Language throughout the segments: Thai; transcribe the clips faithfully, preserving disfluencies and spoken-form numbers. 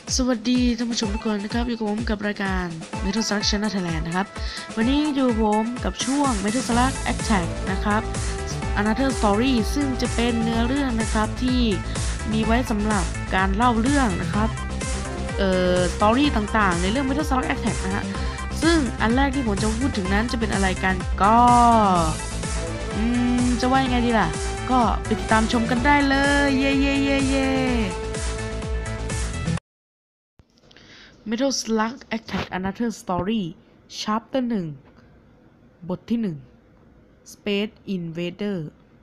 สวัสดีท่านผู้ชมทุกคนนะครับอยู่กับผมกับรายการ Metal Slug Channel Thailand นะครับวันนี้อยู่ผมกับช่วง Metal Slug Attack นะครับ Another Story ซึ่งจะเป็นเนื้อเรื่องนะครับที่มีไว้สำหรับการเล่าเรื่องนะครับเอ่อ story ต่างๆในเรื่อง Metal Slug Attack นะฮะซึ่งอันแรกที่ผมจะพูดถึงนั้นจะเป็นอะไรกันก็อืมจะว่ายังไงดีล่ะก็ไปติดตามชมกันได้เลยเย่เย่เย่เย่ Metal Slug Attack Another Story Chapter หนึ่งบทที่หนึ่ง Space Invader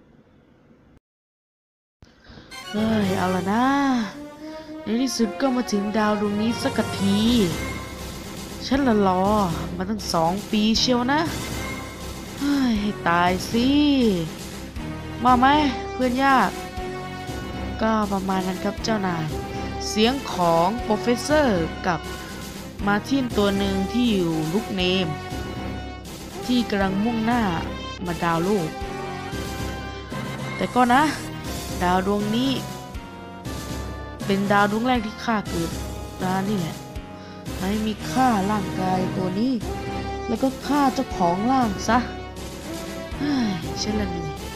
เฮ้ยเอาละนะในที่สุดก็มาถึงดาวดวงนี้สักทีฉันละรอมาตั้งสองปีเชียวนะเฮ้ยให้ตายสิมาไหมเพื่อนยากก็ประมาณนั้นครับเจ้านายเสียงของโปรเฟสเซอร์กับมาร์ทินตัวหนึ่งที่อยู่ลูกเนมที่กำลังมุ่งหน้ามาดาวโลกแต่ก็นะดาวดวงนี้เป็นดาวดวงแรกที่ข้าเกิดมานี่แหละให้มีค่าร่างกายตัวนี้แล้วก็ฆ่าเจ้าของร่างซะเฮ้ยฉันละเหนื่อย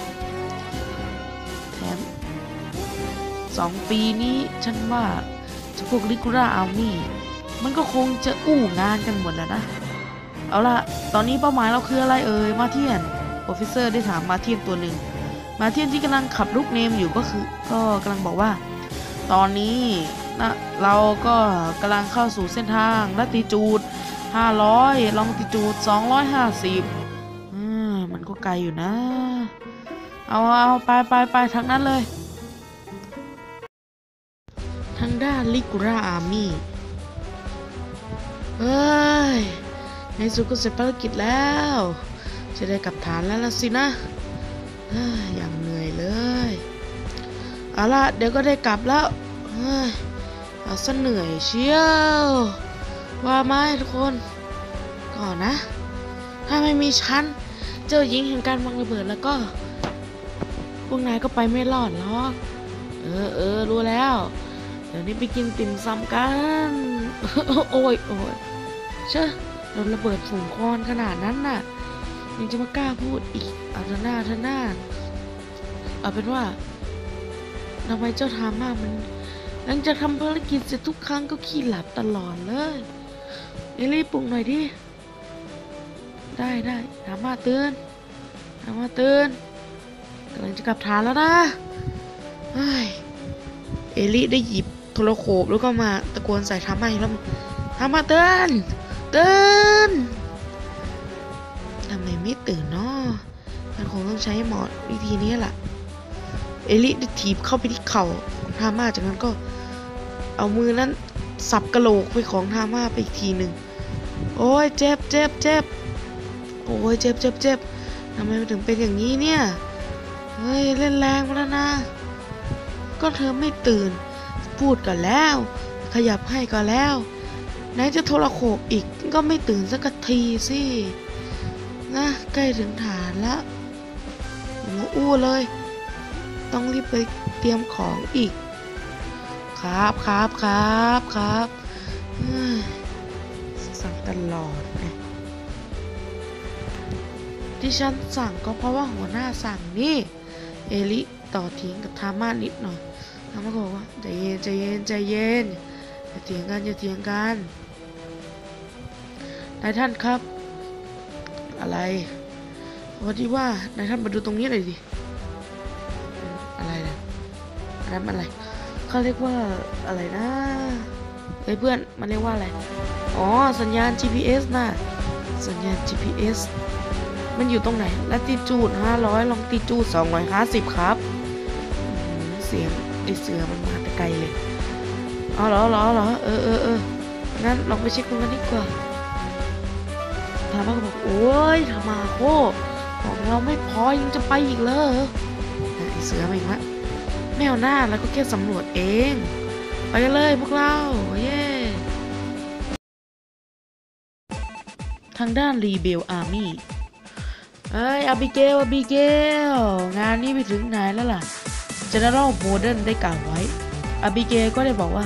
แถมสองปีนี้ฉันว่าเจ้าพวกลิกูร่าอาร์มี่มันก็คงจะอู้งานกันหมดแล้วนะเอาล่ะตอนนี้เป้าหมายเราคืออะไรเอ่ยมาเทียนโปรเฟสเซอร์ได้ถามมาเทียนตัวหนึ่งมาเทียนที่กำลังขับลูกเนมอยู่ก็คือก็กำลังบอกว่าตอนนี้นะเราก็กำลังเข้าสู่เส้นทางลัติจูดห้าร้อยลองติจูดสองร้อยห้าสิบอืมมันก็ไกลอยู่นะเอาเอาไปไปไปทางนั้นเลยทางด้านลิกูร่าอาร์มี่เฮ้ยในสุดก็เสร็จภารกิจแล้วจะได้กลับฐานแล้วล่ะสินะอย่างเหนื่อยเลยเอาล่ะเดี๋ยวก็ได้กลับแล้วเฮ้ยเอาซะเหนื่อยเชียวว่าไหมทุกคนก่อนนะถ้าไม่มีฉันเจ้าหญิงแห่งการวางระเบิดแล้วก็พวกนายก็ไปไม่รอดหรอกเออเออรู้แล้วเดี๋ยวนี้ไปกินติ่มซำกันโอ้ยโอ้ยเชื่อโดนระเบิดฝุ่นควันขนาดนั้นน่ะยังจะมากล้าพูดอีกเอาเถอะหน้าเถอะหน้าเอาเป็นว่าทำไมเจ้าทามากมันหลังจากทำภารกิจเสร็จทุกครั้งก็ขี้หลับตลอดเลยเอลี่ปลุกหน่อยดิได้ได้ทามาตื่นทามาตื่นกำลังจะกลับฐานแล้วนะเฮ้ยเอลี่ได้หยิบโทรโขงแล้วก็มาตะโกนใส่ทามาอีกแล้วทามาตื่นตื่นทำไมไม่ตื่นเนาะมันคงต้องใช้หมอวิธีนี้แหละเอลิได้ถีบเข้าไปที่เข่าของทาม่าจากนั้นก็เอามือนั้นสับกระโหลกไปของทาม่าไปอีกทีหนึ่งโอ้ยเจ็บเจ็บเจ็บโอ้ยเจ็บเจ็บเจ็บทำไมมันถึงเป็นอย่างนี้เนี่ยเฮ้ยเล่นแรงมาแล้วนะก็เธอไม่ตื่นพูดกันแล้วขยับให้ก็แล้วไหนจะโทรโขงอีกก็ไม่ตื่นสักทีสินะใกล้ถึงฐานแล้วหัวอู้เลยต้องรีบไปเตรียมของอีกครับครับครับครับสั่งตลอดนะที่ฉันสั่งก็เพราะว่าหัวหน้าสั่งนี่เอลิต่อทิ้งกับทาม่านิดหน่อยทาม่าบอกว่าใจเย็นใจเย็นใจเย็นอย่าเถียงกันอย่าเถียงกันนายท่านครับอะไรวันที่ว่านายท่านมาดูตรงนี้หน่อยดิอะไรนะอันนั้นอะไรเขาเรียกว่าอะไรนะเฮ้ยเพื่อนมันเรียกว่าอะไรอ๋อสัญญาณ จี พี เอส น่ะสัญญาณ จี พี เอส มันอยู่ตรงไหนลัติจูดห้าร้อยลองติจูดสองร้อยห้าสิบครับเสียงไอเสือมันมาแต่ไกลเลยอ๋อเหรอเหรอเหรอเออเออเอองั้นลองไปเช็คตรงนั้นดีกว่าทามาก็บอกโอ้ยทามาโคของเราไม่พอยังจะไปอีกเลยไอเสือมาอีกละแมวหน้าแล้วก็แค่สำรวจเองไปกันเลยพวกเราเย้ทางด้านรีเบลอาร์มี่เอ้ยอาบิเกลอาบิเกลงานนี้ไปถึงไหนแล้วล่ะเจเนอเรลโมเดิร์นได้กล่าวไว้อาบิเกลก็ได้บอกว่า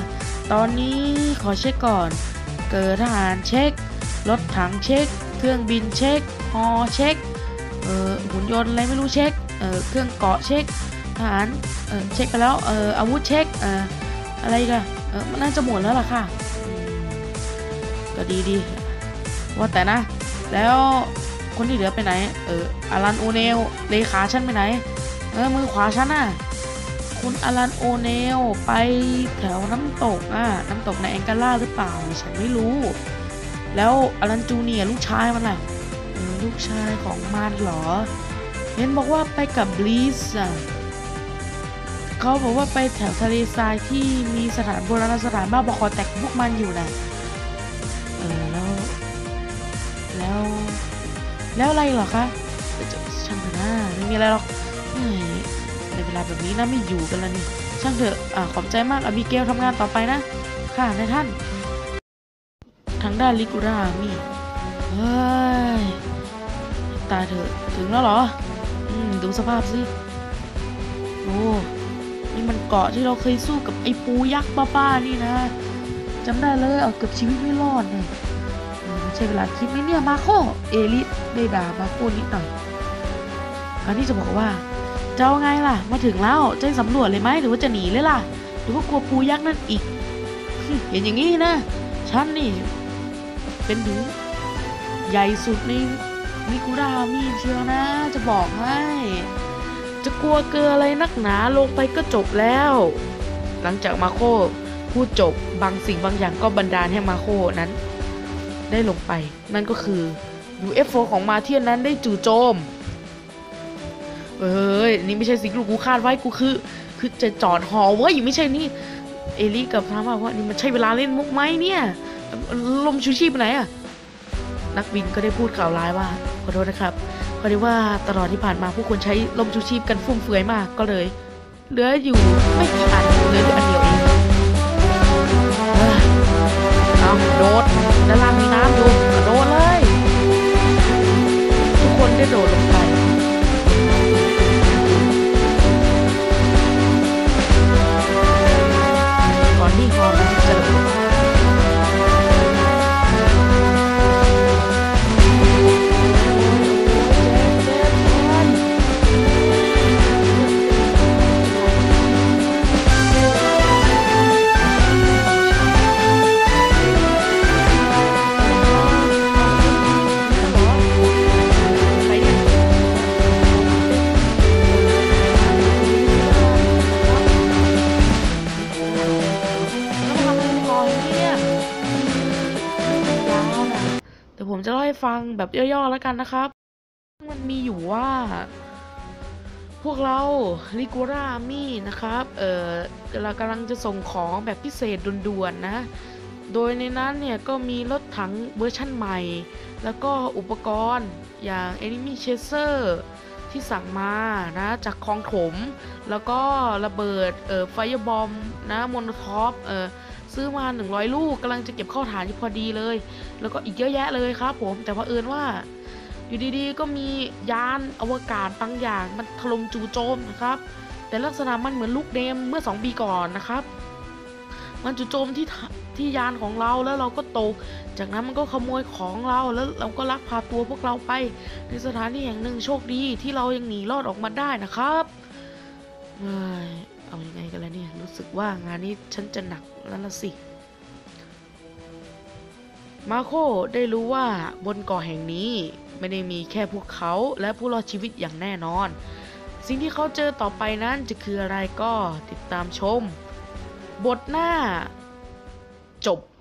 ตอนนี้ขอเช็คก่อนเกิดทหารเช็ครถถังเช็คเครื่องบินเช็คฮอเช็คเอ่อหุ่นยนต์อะไรไม่รู้เช็คเอ่อเครื่องเกราะเช็คทหารเอ่อเช็คไปแล้วเอ่ออาวุธเช็คเอ่ออะไรกันเอ่อมันน่าจะหมดแล้วล่ะค่ะก็ดีดีว่าแต่นะแล้วคนที่เหลือไปไหนเอออารันโอเนลเลขาฉันไปไหนเออมือขวาฉันน่ะคุณอารันโอเนลไปแถวน้ำตกอ่ะน้ำตกในแองการ่าหรือเปล่าฉันไม่รู้แล้วอารันจูเนียลูกชายมันล่ะเออลูกชายของมันเหรอเห็นบอกว่าไปกับบลีสอ่ะเขาบอกว่าไปแถวทะเลทรายที่มีสถานโบราณสถานบ้าบอคอแตกพวกมันอยู่นะเออแล้วแล้วแล้วอะไรเหรอคะช่างเถอะนะไม่มีอะไรหรอกในเวลาแบบนี้นะไม่อยู่กันแล้วนี่ช่างเถอะอ่าขอบใจมากอบิเกลทำงานต่อไปนะค่ะนายท่านทางด้านลิกูรามีเฮ้ยตายเถอะถึงแล้วเหรออืมดูสภาพสิโอ้นี่มันเกาะที่เราเคยสู้กับไอ้ปูยักษ์บ้าๆนี่นะจำได้เลยเอาเกือบชีวิตไม่รอดเนี่ยไม่ใช่เวลาคิดไหมเนี่ยมาโคเอลิสได้ด่ามาโคนิดหน่อยการที่จะบอกว่าเจ้าไงล่ะมาถึงแล้วจะสำรวจเลยไหมหรือว่าจะหนีเลยล่ะหรือว่ากลัวปูยักษ์นั่นอีกเห็นอย่างนี้นะฉันนี่เป็นถึงใหญ่สุดในมิคุรามีเชียวนะจะบอกให้จะกลัวเกลืออะไรนักหนาลงไปก็จบแล้วหลังจากมาโคพูดจบบางสิ่งบางอย่างก็บันดาลให้มาโคนั้นได้ลงไปนั่นก็คือ ยู เอฟ โอ ของมาเทียนนั้นได้จู่โจมเอ้ยนี่ไม่ใช่สิ่งที่กูคาดไว้กูคือคือจะจอดหอเว้ยไม่ใช่นี่เอลี่กับถามว่านี่มันใช่เวลาเล่นมุกไหมเนี่ยลมชูชีพไปไหนอะนักบินก็ได้พูดข่าวร้ายว่าขอโทษนะครับพอดีว่าตลอดที่ผ่านมาผู้คนใช้ลมชูชีพกันฟุ่มเฟือยมากก็เลยเหลืออยู่ไม่กี่อันเหลืออยู่อันเดียวเองเอาโดดด้านล่างมีน้ำอยู่กระโดดเลยทุกคนได้โดดลงไปก่อนที่ฮอมันจะระเบิดผมจะเล่าให้ฟังแบบย่อๆแล้วกันนะครับมันมีอยู่ว่าพวกเราลิกูรามี่นะครับเออเรากำลังจะส่งของแบบพิเศษด่วนๆนะโดยในนั้นเนี่ยก็มีรถถังเวอร์ชั่นใหม่แล้วก็อุปกรณ์อย่าง Enemy Chaser ที่สั่งมานะจากคลองถมแล้วก็ระเบิดเอ่อไฟบอมนะโมโนท็อปเอ่อซื้อมาหนึ่งร้อยลูกกำลังจะเก็บเข้าฐานอยู่พอดีเลยแล้วก็อีกเยอะแยะเลยครับผมแต่ว่าเอิญว่าอยู่ดีๆก็มียานอวกาศบางอย่างมันถล่มจู่โจมนะครับแต่ลักษณะมันเหมือนลูกเดมเมื่อสองปีก่อนนะครับมันจู่โจมที่ที่ยานของเราแล้วเราก็ตกจากนั้นมันก็ขโมยของเราแล้วเราก็ลักพาตัวพวกเราไปในสถานที่แห่งหนึ่งโชคดีที่เรายังหนีรอดออกมาได้นะครับเฮ้ยเอายังไงกันแล้วเนี่ยรู้สึกว่างานนี้ฉันจะหนักแล้วละสิมาโคได้รู้ว่าบนเกาะแห่งนี้ไม่ได้มีแค่พวกเขาและผู้รอดชีวิตอย่างแน่นอนสิ่งที่เขาเจอต่อไปนั้นจะคืออะไรก็ติดตามชมบทหน้าจบ